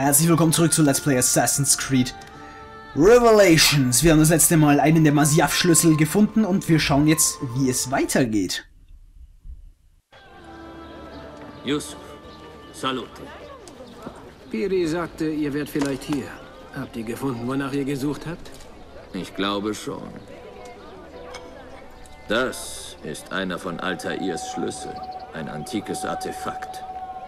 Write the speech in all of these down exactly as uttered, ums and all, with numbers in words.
Herzlich willkommen zurück zu Let's Play Assassin's Creed Revelations. Wir haben das letzte Mal einen der Masyaf-Schlüssel gefunden und wir schauen jetzt, wie es weitergeht. Yusuf, salute. Piri sagte, ihr wärt vielleicht hier. Habt ihr gefunden, wonach ihr gesucht habt? Ich glaube schon. Das ist einer von Altairs Schlüsseln. Ein antikes Artefakt.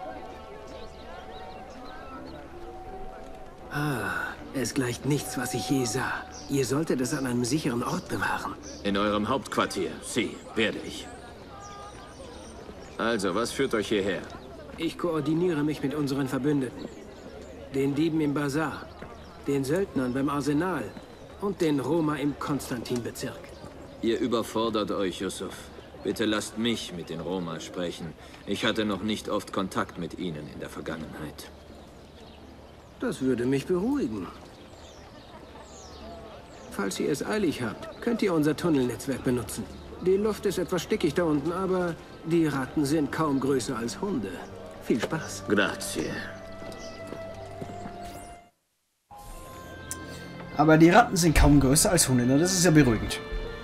Ah, es gleicht nichts, was ich je sah. Ihr solltet es an einem sicheren Ort bewahren. In eurem Hauptquartier. Sie, werde ich. Also, was führt euch hierher? Ich koordiniere mich mit unseren Verbündeten. Den Dieben im Bazar, den Söldnern beim Arsenal und den Roma im Konstantinbezirk. Ihr überfordert euch, Yusuf. Bitte lasst mich mit den Roma sprechen. Ich hatte noch nicht oft Kontakt mit ihnen in der Vergangenheit. Das würde mich beruhigen. Falls ihr es eilig habt, könnt ihr unser Tunnelnetzwerk benutzen. Die Luft ist etwas stickig da unten, aber die Ratten sind kaum größer als Hunde. Viel Spaß. Grazie. Aber die Ratten sind kaum größer als Hunde, das ist ja beruhigend.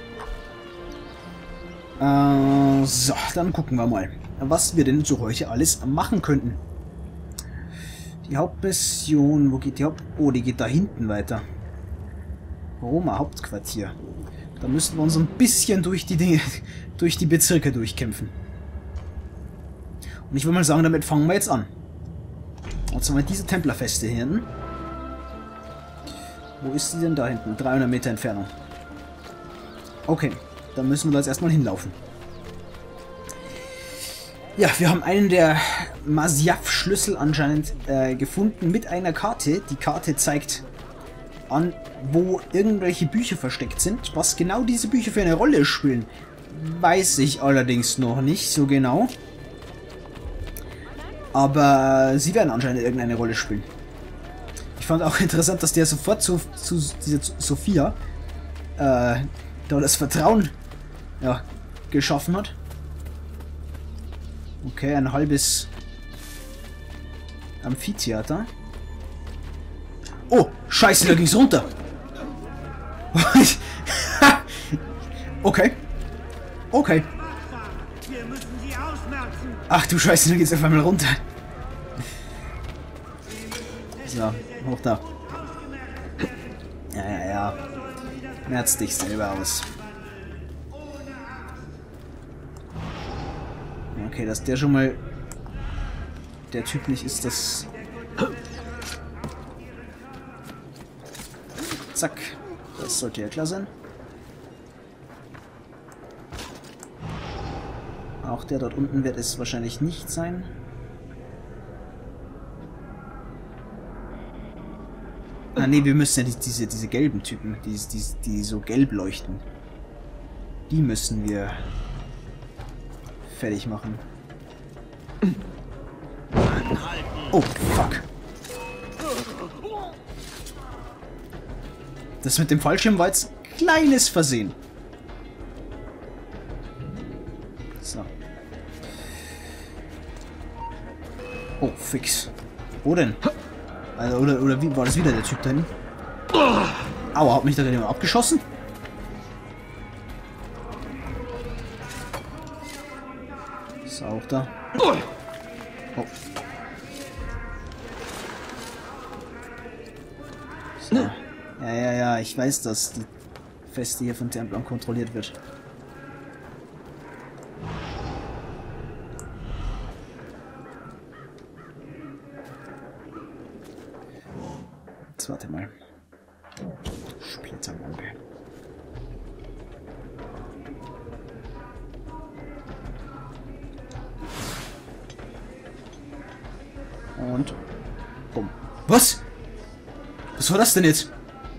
Äh, so, dann gucken wir mal, was wir denn so heute alles machen könnten. Die Hauptmission, wo geht die Haupt... Oh, die geht da hinten weiter. Roma Hauptquartier. Da müssen wir uns ein bisschen durch die Dinge, durch die Bezirke durchkämpfen. Und ich würde mal sagen, damit fangen wir jetzt an. Und zwar mit dieser Templerfeste hier hinten. Wo ist die denn da hinten? dreihundert Meter Entfernung. Okay, dann müssen wir da jetzt erstmal hinlaufen. Ja, wir haben einen der Masyaf-Schlüssel anscheinend äh, gefunden mit einer Karte. Die Karte zeigt an, wo irgendwelche Bücher versteckt sind. Was genau diese Bücher für eine Rolle spielen, weiß ich allerdings noch nicht so genau. Aber sie werden anscheinend irgendeine Rolle spielen. Ich fand auch interessant, dass der sofort zu, zu dieser Sophia äh, da das Vertrauen ja, geschaffen hat. Okay, ein halbes Amphitheater. Oh, scheiße, da ging's runter. Okay. Okay. Ach du Scheiße, da geht's auf einmal runter. So, hoch da. Ja, ja, ja. Merz dich selber aus. Okay, dass der schon mal der Typ nicht ist, das... Zack. Das sollte ja klar sein. Auch der dort unten wird es wahrscheinlich nicht sein. Ah ne, wir müssen ja die, diese, diese gelben Typen, die, die, die so gelb leuchten. Die müssen wir fertig machen. Oh, fuck. Das mit dem Fallschirm war jetzt ein kleines Versehen. So. Oh, fix. Wo denn? Also, oder, oder wie war das wieder der Typ da hinten? Aua, hat mich da jemand abgeschossen? Ist auch da. Oh. So. Ja, ja, ja, ich weiß, dass die Feste hier von Templern kontrolliert wird. Jetzt warte mal. Splittermumpe. Und bumm. Was? Was war das denn jetzt?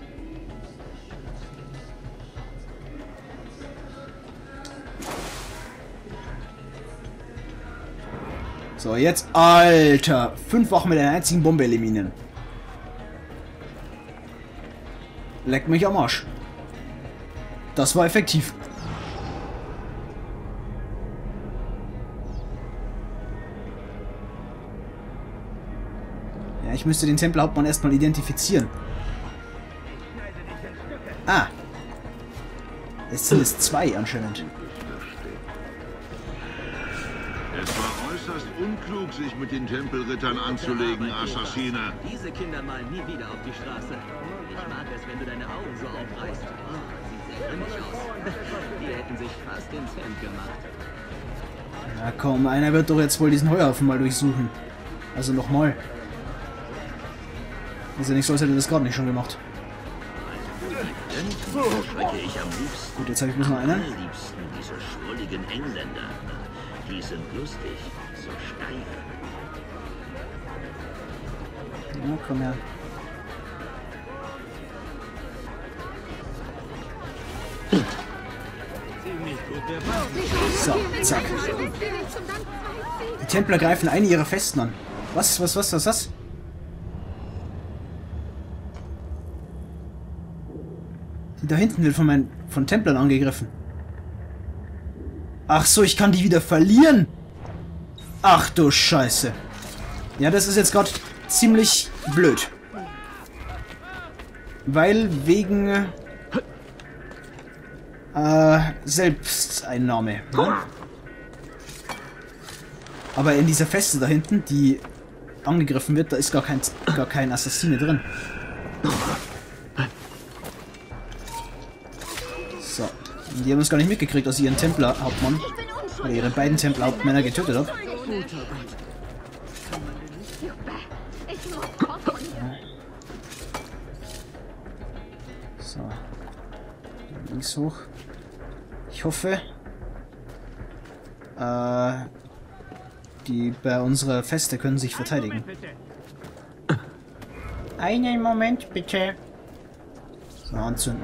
So, jetzt, Alter, fünf Wochen mit einer einzigen Bombe eliminieren. Leck mich am Arsch. Das war effektiv. Ich müsste den Tempelhauptmann erstmal identifizieren. Ah. Es sind es zwei anscheinend. Es war äußerst unklug, sich mit den Tempelrittern anzulegen, Assassine. Diese Kinder malen nie wieder auf die Straße. Ich mag es, wenn du deine Augen so aufreißt. Oh, sieht sehr grimmig aus. Die hätten sich fast ins Hemd gemacht. Na komm, einer wird doch jetzt wohl diesen Heuhaufen mal durchsuchen. Also nochmal. Ist ja nicht so, als hätte er das gerade nicht schon gemacht. Ich am liebsten. Gut, jetzt habe ich bloß noch einen. Am liebsten diese schrulligen Engländer. Die sind lustig, so steif. Ja, komm her. So, zack. Die Templer greifen eine ihrer Festen an. Was, was, was, was, was? Die da hinten wird von meinen von Templern angegriffen. Ach so, ich kann die wieder verlieren. Ach du Scheiße. Ja, das ist jetzt gerade ziemlich blöd. Weil wegen äh, Selbsteinnahme. Ne? Aber in dieser Feste da hinten, die angegriffen wird, da ist gar kein, gar kein Assassine drin. So. Und die haben es gar nicht mitgekriegt, dass ich ihren Templerhauptmann, oder ihre beiden Templerhauptmänner getötet habe. So. Links hoch. Ich hoffe, äh, die bei unserer Feste können sich verteidigen. Einen Moment bitte. So, anzünden.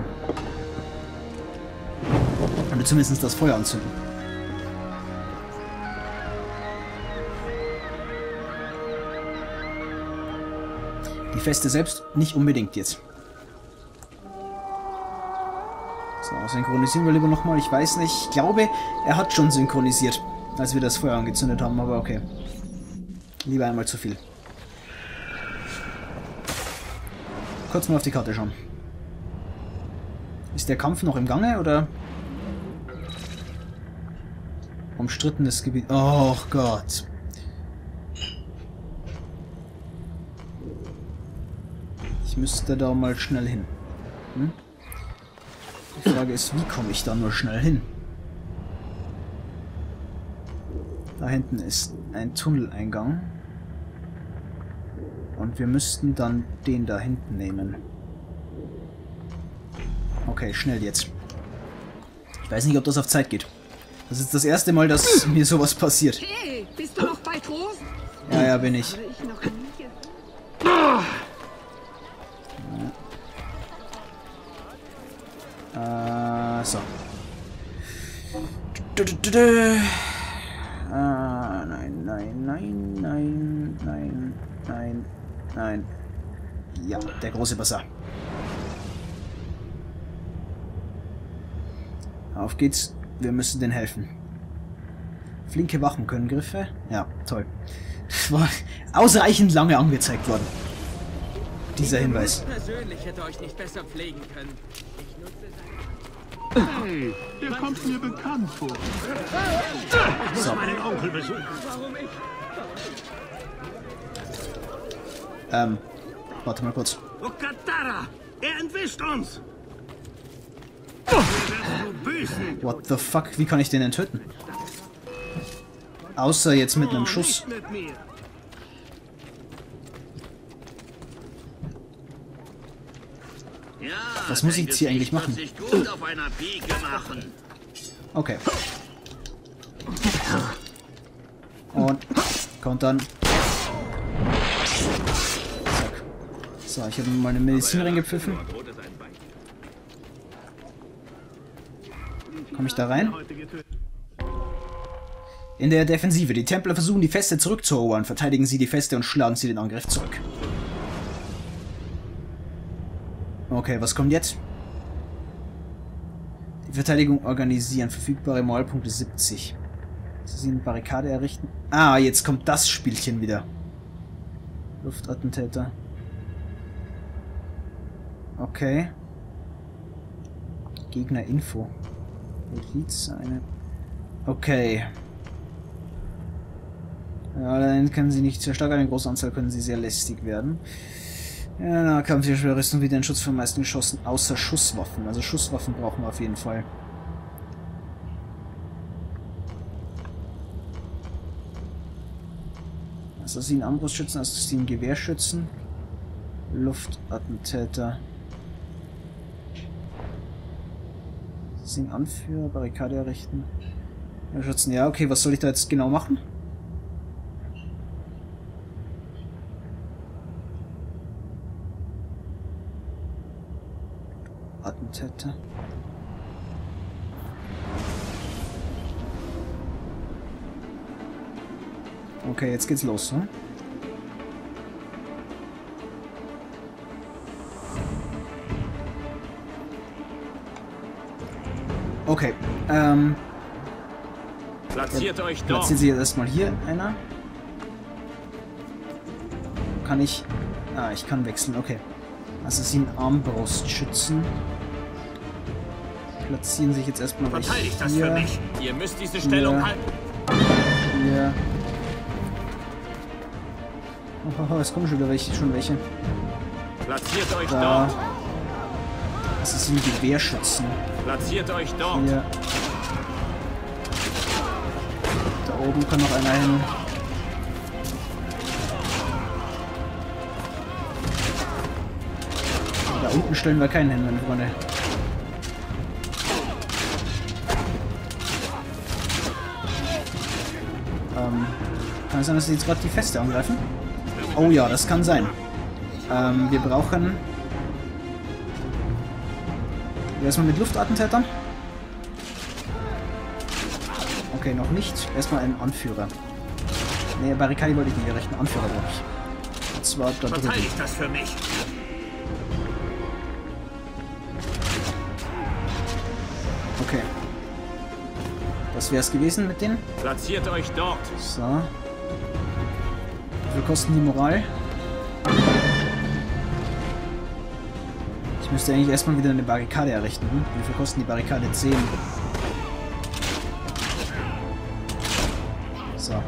Oder zumindest das Feuer anzünden. Die Feste selbst nicht unbedingt jetzt. So, synchronisieren wir lieber nochmal. Ich weiß nicht. Ich glaube, er hat schon synchronisiert, als wir das Feuer angezündet haben, aber okay. Lieber einmal zu viel. Kurz mal auf die Karte schauen. Ist der Kampf noch im Gange, oder? Umstrittenes Gebiet. Oh Gott. Ich müsste da mal schnell hin. Hm? Die Frage ist, wie komme ich da nur schnell hin? Da hinten ist ein Tunneleingang. Und wir müssten dann den da hinten nehmen. Okay, schnell jetzt. Ich weiß nicht, ob das auf Zeit geht. Das ist das erste Mal, dass mir sowas passiert. Hey, bist du noch bei Trost? Ja, ja, bin ich. Ich noch nie. Äh, so. Du, du, du, du. Ah, nein, nein, nein, nein, nein, nein, nein. Ja, der große Basar. Auf geht's. Wir müssen denen helfen. Flinke Wachen können Griffe. Ja, toll. War ausreichend lange angezeigt worden. Dieser Hinweis. Ich persönlich hätte euch nicht besser pflegen können. Ich nutze seine... Hey, der kommt mir bekannt vor. So. Meinen Onkel besuchen. Warum ich? Ähm, warte mal kurz. Okatara! Er entwischt uns! Wir werden so büßen! What the fuck? Wie kann ich den denn töten? Außer jetzt mit einem Schuss. Nicht mit mir. Ja, Was muss ich jetzt hier eigentlich Gesicht machen? wird sich gut auf einer Pike machen. Okay. Und kontern. Zack. So, ich habe mir meine Medizin reingepfiffen. Komme ich da rein? In der Defensive. Die Templer versuchen, die Feste zurückzuerobern. Verteidigen sie die Feste und schlagen sie den Angriff zurück. Okay, was kommt jetzt? Die Verteidigung organisieren. Verfügbare Maulpunkte siebzig. Sie eine Barrikade errichten. Ah, jetzt kommt das Spielchen wieder. Luftattentäter. Okay. Gegner-Info. Notiz, eine. Okay. Ja, dann können sie nicht sehr stark, eine große Anzahl können sie sehr lästig werden. Ja, na, Kampfschwere Rüstung wieder den Schutz von meisten Geschossen, außer Schusswaffen. Also Schusswaffen brauchen wir auf jeden Fall. Assassinen Armbrustschützen, Assassinen Gewehrschützen, Luftattentäter. Assassinen Anführer, Barrikade errichten. Schützen. Ja, okay, was soll ich da jetzt genau machen? Attentäter. Okay, jetzt geht's los, hm? Okay, ähm... Platziert euch dort. Platziert sie jetzt erstmal hier, einer. Kann ich... Ah, ich kann wechseln, okay. Assassinen Armbrustschützen. Platzieren sich jetzt erstmal hier. Verteidigt das für mich. Ihr müsst diese Stellung hier, halten. Hier. Oh, oh, es kommen schon wieder welche. Schon welche. Platziert euch Da. dort. Assassinen Gewehrschützen. Platziert euch dort. Hier. Da oben kann noch einer hin. Da unten stellen wir keinen hin, meine Freunde. Ähm, kann es sein, dass sie jetzt gerade die Feste angreifen? Oh ja, das kann sein. Ähm, wir brauchen... Erstmal mit Luftattentätern. Okay, noch nicht. Erstmal einen Anführer. Ne, Barrikade wollte ich nicht errichten. Anführer brauche ich. Und zwar da drüben. Verteidigt das für mich. Okay. Das wäre es gewesen mit denen. Platziert euch dort. So. Wie viel kosten die Moral? Ich müsste eigentlich erstmal wieder eine Barrikade errichten. Hm? Wie viel kosten die Barrikade? zehn. So. Äh,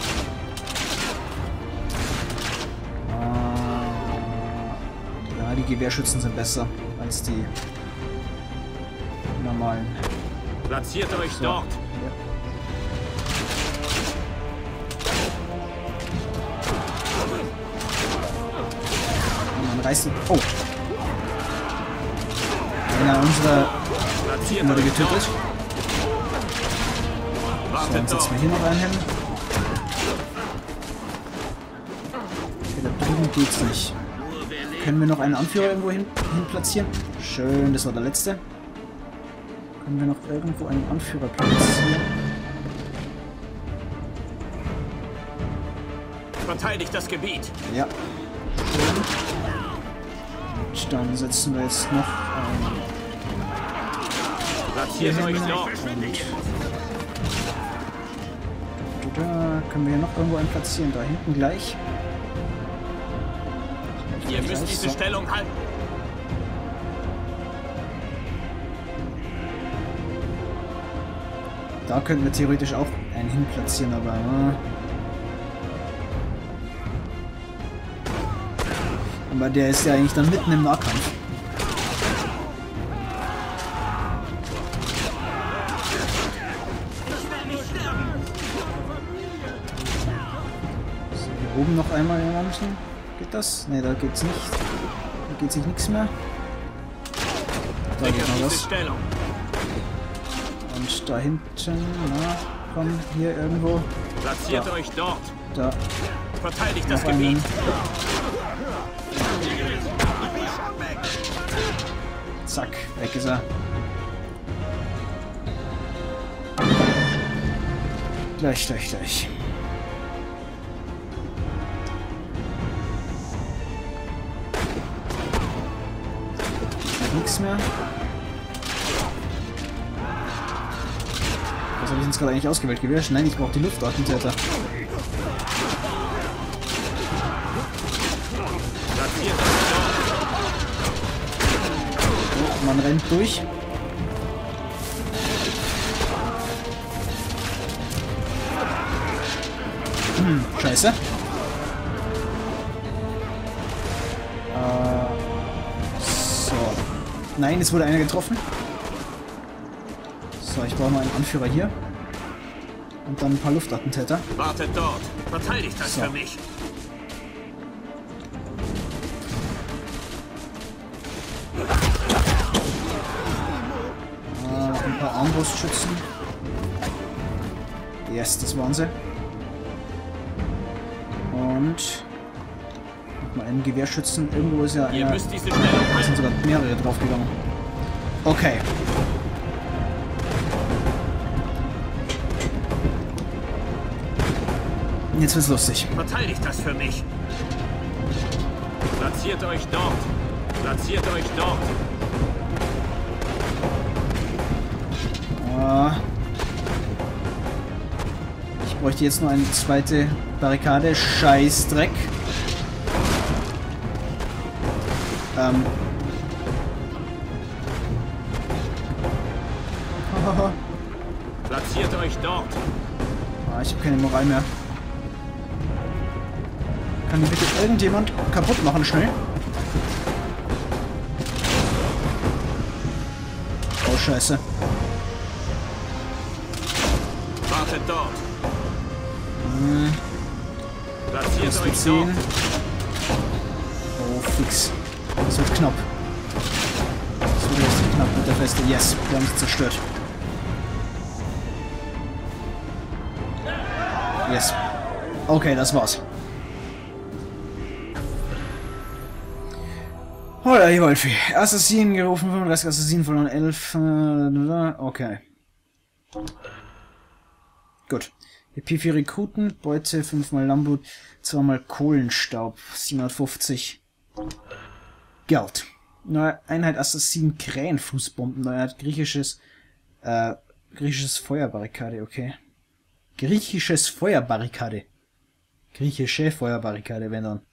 ja, die Gewehrschützen sind besser als die normalen. Platziert euch So. dort. Ja. Und dann reißt... Oh! Einer unserer Platziert wurde euch getötet. dort. So, Wartet dann setzen dort. wir hier noch einen hin. Okay, da drüben geht's nicht. Können wir noch einen Anführer irgendwo hin, hin platzieren? Schön, das war der letzte. Können wir noch irgendwo einen Anführer platzieren? Verteidigt das Gebiet. Ja. Und dann setzen wir jetzt noch einen Platziert euch dort. Da können wir hier noch irgendwo einen platzieren. Da hinten gleich. Ihr müsst diese So. Stellung halten. Da könnten wir theoretisch auch einen hin platzieren, aber... Äh, aber der ist ja eigentlich dann mitten im Nahkampf. So, hier oben noch einmal jemanden. Geht das? Ne, da geht's nicht. Da geht sich nichts mehr. Da geht Sichert noch diese was. Stellung. Und da hinten, na, komm, hier irgendwo. Platziert Da. euch dort. Da, Verteidigt das noch einen. Gebiet. Zack, weg ist er. Gleich, gleich, gleich. Nichts mehr. Was habe ich jetzt gerade eigentlich ausgewählt? Gewehr? Nein, ich brauche die Luftattentäter. Man rennt durch. Hm, scheiße. Äh, so. Nein, es wurde einer getroffen. So, ich brauche noch einen Anführer hier. Und dann ein paar Luftattentäter. Wartet dort. Verteidigt das So. für mich. Äh, ein paar Armbrustschützen. Yes, das waren sie. Und noch mal einen Gewehrschützen. Irgendwo ist ja Ihr einer. müsst diese Stellung Da sind sogar mehrere draufgegangen. Okay. Jetzt wird's lustig. Verteidigt das für mich. Platziert euch dort. Platziert euch dort. Ah. Ich bräuchte jetzt nur eine zweite Barrikade. Scheißdreck. Ähm. Hahaha. Platziert euch dort. Ah, ich habe keine Moral mehr. Kann die bitte irgendjemand kaputt machen, schnell? Oh, scheiße. Wartet dort. Hm, Platziert das euch wird dort. sehen. Oh, fix. Das wird knapp. Das wird richtig knapp mit der Feste. Yes, wir haben es zerstört. Yes. Okay, das war's. Holla, die Wolfi. Assassinen gerufen, fünfunddreißig Assassinen verloren, elf. Äh, okay. Gut. E P vier Rekruten, Beute, fünfmal Lambut, zweimal Kohlenstaub, siebenhundertfünfzig. Geld. Neue Einheit Assassin, Krähenfußbomben, neue Einheit griechisches, äh, griechisches Feuerbarrikade, okay. Griechisches Feuerbarrikade. Griechische Feuerbarrikade, wenn dann.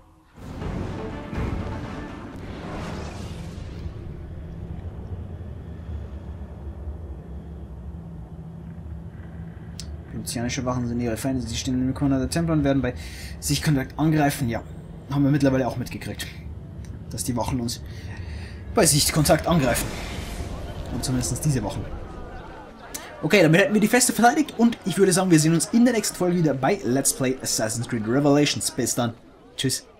Venezianische Wachen sind ihre Feinde, sie stehen im Corner der Templer und werden bei Sichtkontakt angreifen. Ja, haben wir mittlerweile auch mitgekriegt, dass die Wachen uns bei Sichtkontakt angreifen. Und zumindest diese Wachen. Okay, damit hätten wir die Feste verteidigt und ich würde sagen, wir sehen uns in der nächsten Folge wieder bei Let's Play Assassin's Creed Revelations. Bis dann. Tschüss.